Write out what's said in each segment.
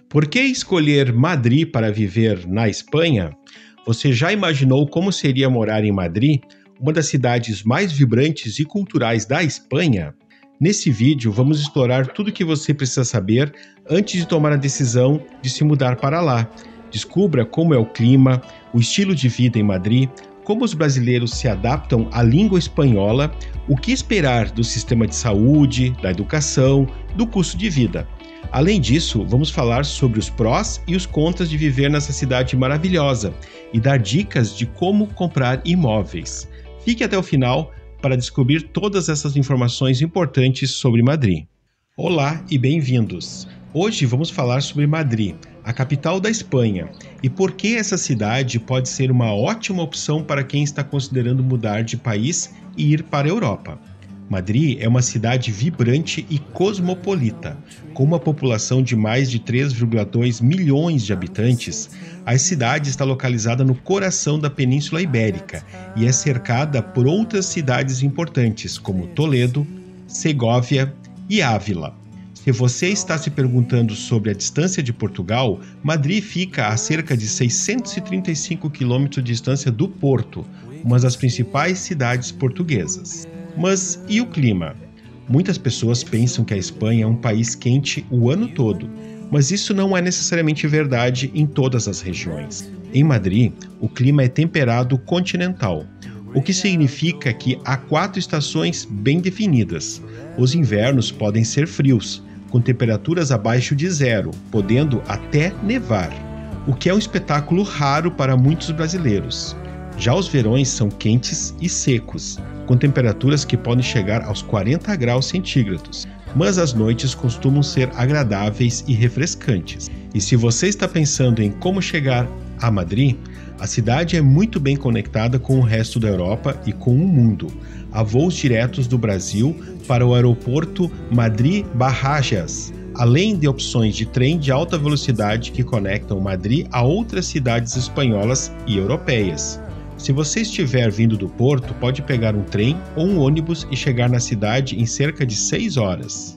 Por que escolher Madrid para viver na Espanha? Você já imaginou como seria morar em Madrid, uma das cidades mais vibrantes e culturais da Espanha? Nesse vídeo, vamos explorar tudo o que você precisa saber antes de tomar a decisão de se mudar para lá. Descubra como é o clima, o estilo de vida em Madrid, como os brasileiros se adaptam à língua espanhola, o que esperar do sistema de saúde, da educação, do custo de vida. Além disso, vamos falar sobre os prós e os contras de viver nessa cidade maravilhosa e dar dicas de como comprar imóveis. Fique até o final para descobrir todas essas informações importantes sobre Madrid. Olá e bem-vindos! Hoje vamos falar sobre Madrid, a capital da Espanha, e por que essa cidade pode ser uma ótima opção para quem está considerando mudar de país e ir para a Europa. Madrid é uma cidade vibrante e cosmopolita. Com uma população de mais de 3,2 milhões de habitantes, a cidade está localizada no coração da Península Ibérica e é cercada por outras cidades importantes, como Toledo, Segóvia e Ávila. Se você está se perguntando sobre a distância de Portugal, Madrid fica a cerca de 635 quilômetros de distância do Porto, uma das principais cidades portuguesas. Mas e o clima? Muitas pessoas pensam que a Espanha é um país quente o ano todo, mas isso não é necessariamente verdade em todas as regiões. Em Madrid, o clima é temperado continental, o que significa que há 4 estações bem definidas. Os invernos podem ser frios, com temperaturas abaixo de zero, podendo até nevar, o que é um espetáculo raro para muitos brasileiros. Já os verões são quentes e secos, com temperaturas que podem chegar aos 40 graus centígrados, mas as noites costumam ser agradáveis e refrescantes. E se você está pensando em como chegar a Madrid, a cidade é muito bem conectada com o resto da Europa e com o mundo. Há voos diretos do Brasil para o aeroporto Madrid-Barajas, além de opções de trem de alta velocidade que conectam Madrid a outras cidades espanholas e europeias. Se você estiver vindo do Porto, pode pegar um trem ou um ônibus e chegar na cidade em cerca de 6 horas.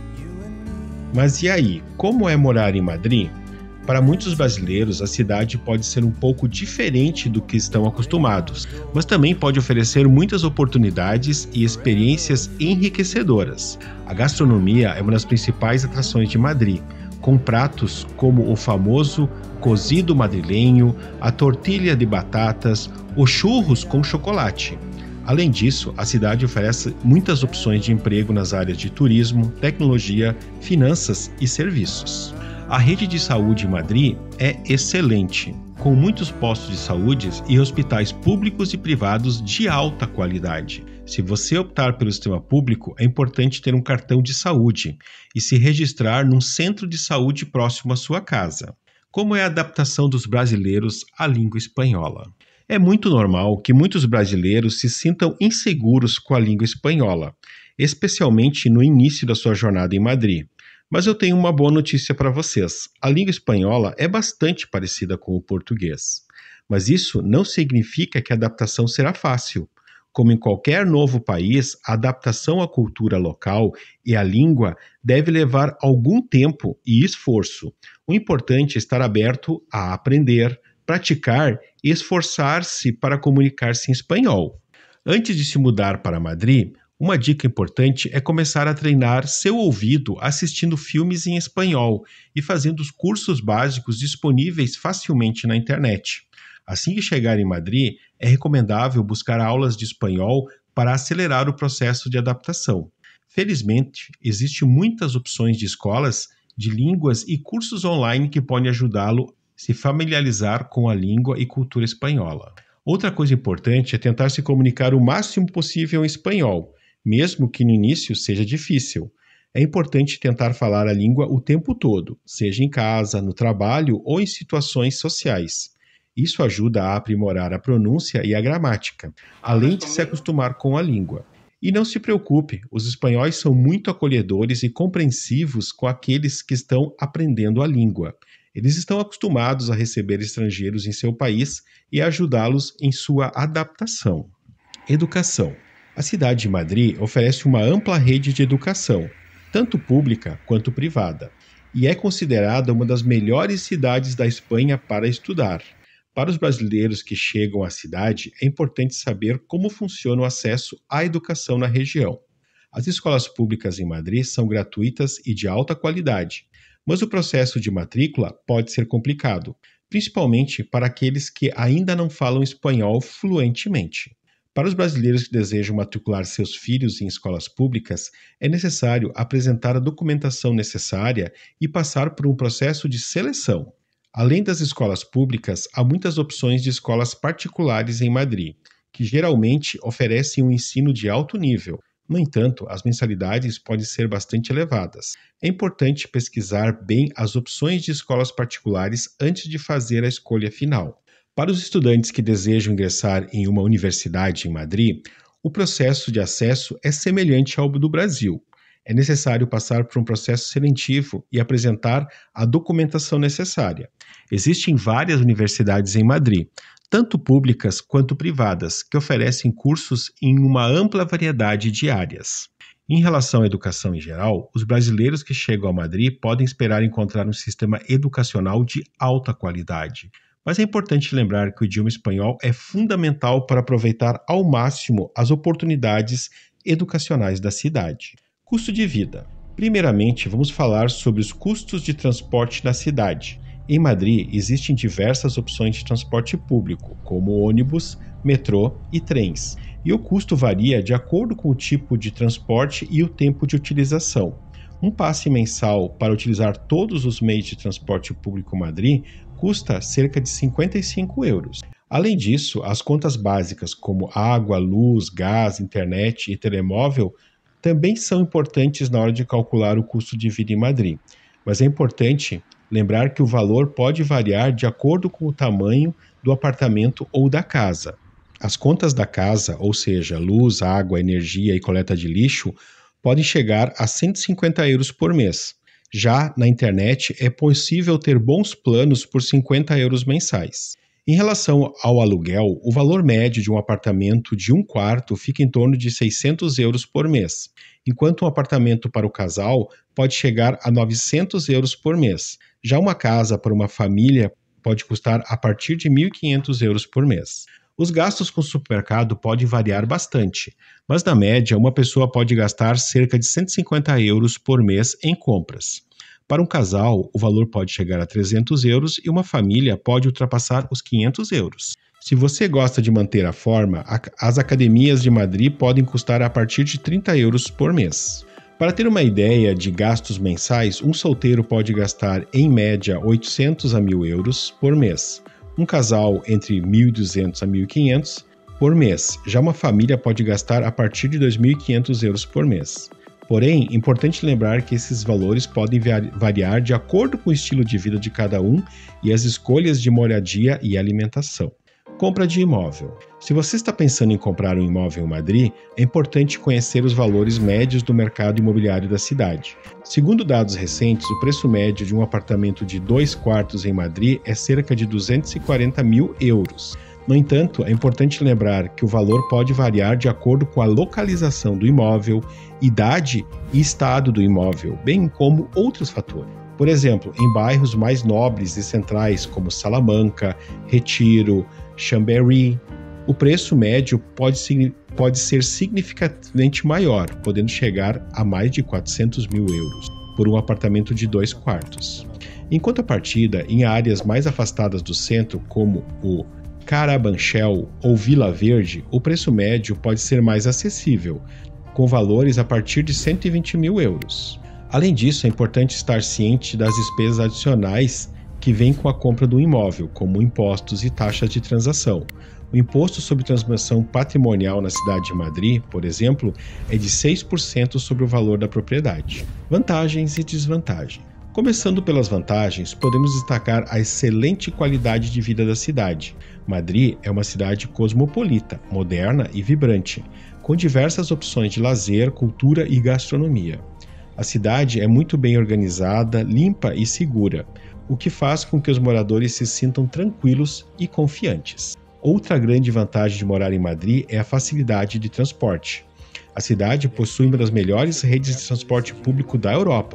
Mas e aí, como é morar em Madrid? Para muitos brasileiros, a cidade pode ser um pouco diferente do que estão acostumados, mas também pode oferecer muitas oportunidades e experiências enriquecedoras. A gastronomia é uma das principais atrações de Madrid, com pratos como o famoso cozido madrilenho, a tortilha de batatas, os churros com chocolate. Além disso, a cidade oferece muitas opções de emprego nas áreas de turismo, tecnologia, finanças e serviços. A rede de saúde em Madrid é excelente, com muitos postos de saúde e hospitais públicos e privados de alta qualidade. Se você optar pelo sistema público, é importante ter um cartão de saúde e se registrar num centro de saúde próximo à sua casa. Como é a adaptação dos brasileiros à língua espanhola? É muito normal que muitos brasileiros se sintam inseguros com a língua espanhola, especialmente no início da sua jornada em Madrid. Mas eu tenho uma boa notícia para vocês. A língua espanhola é bastante parecida com o português. Mas isso não significa que a adaptação será fácil. Como em qualquer novo país, a adaptação à cultura local e à língua deve levar algum tempo e esforço. O importante é estar aberto a aprender, praticar e esforçar-se para comunicar-se em espanhol. Antes de se mudar para Madrid, uma dica importante é começar a treinar seu ouvido assistindo filmes em espanhol e fazendo os cursos básicos disponíveis facilmente na internet. Assim que chegar em Madrid, é recomendável buscar aulas de espanhol para acelerar o processo de adaptação. Felizmente, existem muitas opções de escolas de línguas e cursos online que podem ajudá-lo a se familiarizar com a língua e cultura espanhola. Outra coisa importante é tentar se comunicar o máximo possível em espanhol, mesmo que no início seja difícil. É importante tentar falar a língua o tempo todo, seja em casa, no trabalho ou em situações sociais. Isso ajuda a aprimorar a pronúncia e a gramática, além de se acostumar com a língua. E não se preocupe, os espanhóis são muito acolhedores e compreensivos com aqueles que estão aprendendo a língua. Eles estão acostumados a receber estrangeiros em seu país e a ajudá-los em sua adaptação. Educação. A cidade de Madrid oferece uma ampla rede de educação, tanto pública quanto privada. e é considerada uma das melhores cidades da Espanha para estudar. Para os brasileiros que chegam à cidade, é importante saber como funciona o acesso à educação na região. As escolas públicas em Madrid são gratuitas e de alta qualidade, mas o processo de matrícula pode ser complicado, principalmente para aqueles que ainda não falam espanhol fluentemente. Para os brasileiros que desejam matricular seus filhos em escolas públicas, é necessário apresentar a documentação necessária e passar por um processo de seleção. Além das escolas públicas, há muitas opções de escolas particulares em Madrid, que geralmente oferecem um ensino de alto nível. No entanto, as mensalidades podem ser bastante elevadas. É importante pesquisar bem as opções de escolas particulares antes de fazer a escolha final. Para os estudantes que desejam ingressar em uma universidade em Madrid, o processo de acesso é semelhante ao do Brasil. É necessário passar por um processo seletivo e apresentar a documentação necessária. Existem várias universidades em Madrid, tanto públicas quanto privadas, que oferecem cursos em uma ampla variedade de áreas. Em relação à educação em geral, os brasileiros que chegam a Madrid podem esperar encontrar um sistema educacional de alta qualidade. Mas é importante lembrar que o idioma espanhol é fundamental para aproveitar ao máximo as oportunidades educacionais da cidade. Custo de vida. Primeiramente, vamos falar sobre os custos de transporte na cidade. Em Madrid, existem diversas opções de transporte público, como ônibus, metrô e trens, e o custo varia de acordo com o tipo de transporte e o tempo de utilização. Um passe mensal para utilizar todos os meios de transporte público em Madrid custa cerca de 55 euros. Além disso, as contas básicas como água, luz, gás, internet e telemóvel também são importantes na hora de calcular o custo de vida em Madrid, mas é importante lembrar que o valor pode variar de acordo com o tamanho do apartamento ou da casa. As contas da casa, ou seja, luz, água, energia e coleta de lixo, podem chegar a 150 euros por mês. Já na internet, é possível ter bons planos por 50 euros mensais. Em relação ao aluguel, o valor médio de um apartamento de um quarto fica em torno de 600 euros por mês, enquanto um apartamento para o casal pode chegar a 900 euros por mês. Já uma casa para uma família pode custar a partir de 1.500 euros por mês. Os gastos com o supermercado podem variar bastante, mas na média uma pessoa pode gastar cerca de 150 euros por mês em compras. Para um casal, o valor pode chegar a 300 euros e uma família pode ultrapassar os 500 euros. Se você gosta de manter a forma, as academias de Madrid podem custar a partir de 30 euros por mês. Para ter uma ideia de gastos mensais, um solteiro pode gastar, em média, 800 a 1.000 euros por mês. Um casal entre 1.200 a 1.500 por mês. Já uma família pode gastar a partir de 2.500 euros por mês. Porém, é importante lembrar que esses valores podem variar de acordo com o estilo de vida de cada um e as escolhas de moradia e alimentação. Compra de imóvel. Se você está pensando em comprar um imóvel em Madrid, é importante conhecer os valores médios do mercado imobiliário da cidade. Segundo dados recentes, o preço médio de um apartamento de 2 quartos em Madrid é cerca de 240 mil euros. No entanto, é importante lembrar que o valor pode variar de acordo com a localização do imóvel, idade e estado do imóvel, bem como outros fatores. Por exemplo, em bairros mais nobres e centrais como Salamanca, Retiro, Chambéry, o preço médio pode ser significativamente maior, podendo chegar a mais de 400 mil euros por um apartamento de 2 quartos. Em contrapartida, em áreas mais afastadas do centro, como o Carabanchel ou Vila Verde, o preço médio pode ser mais acessível, com valores a partir de 120 mil euros. Além disso, é importante estar ciente das despesas adicionais que vêm com a compra do imóvel, como impostos e taxas de transação. O imposto sobre transmissão patrimonial na cidade de Madrid, por exemplo, é de 6% sobre o valor da propriedade. Vantagens e desvantagens. Começando pelas vantagens, podemos destacar a excelente qualidade de vida da cidade. Madrid é uma cidade cosmopolita, moderna e vibrante, com diversas opções de lazer, cultura e gastronomia. A cidade é muito bem organizada, limpa e segura, o que faz com que os moradores se sintam tranquilos e confiantes. Outra grande vantagem de morar em Madrid é a facilidade de transporte. A cidade possui uma das melhores redes de transporte público da Europa,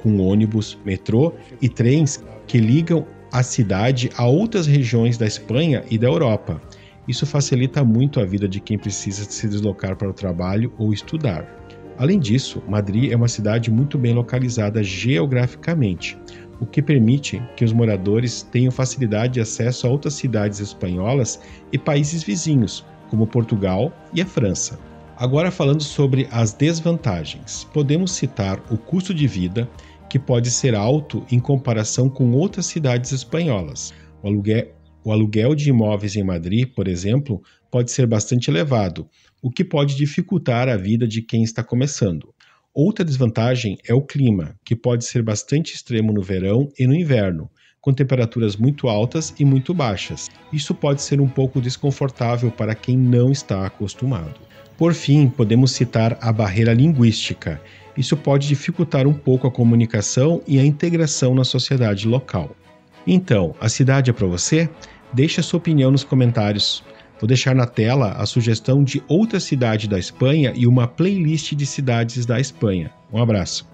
com ônibus, metrô e trens que ligam a cidade a outras regiões da Espanha e da Europa. Isso facilita muito a vida de quem precisa se deslocar para o trabalho ou estudar. Além disso, Madrid é uma cidade muito bem localizada geograficamente, o que permite que os moradores tenham facilidade de acesso a outras cidades espanholas e países vizinhos, como Portugal e a França. Agora, falando sobre as desvantagens, podemos citar o custo de vida, que pode ser alto em comparação com outras cidades espanholas. O aluguel de imóveis em Madrid, por exemplo, pode ser bastante elevado, o que pode dificultar a vida de quem está começando. Outra desvantagem é o clima, que pode ser bastante extremo no verão e no inverno, com temperaturas muito altas e muito baixas. Isso pode ser um pouco desconfortável para quem não está acostumado. Por fim, podemos citar a barreira linguística. Isso pode dificultar um pouco a comunicação e a integração na sociedade local. Então, a cidade é para você? Deixe a sua opinião nos comentários. Vou deixar na tela a sugestão de outra cidade da Espanha e uma playlist de cidades da Espanha. Um abraço.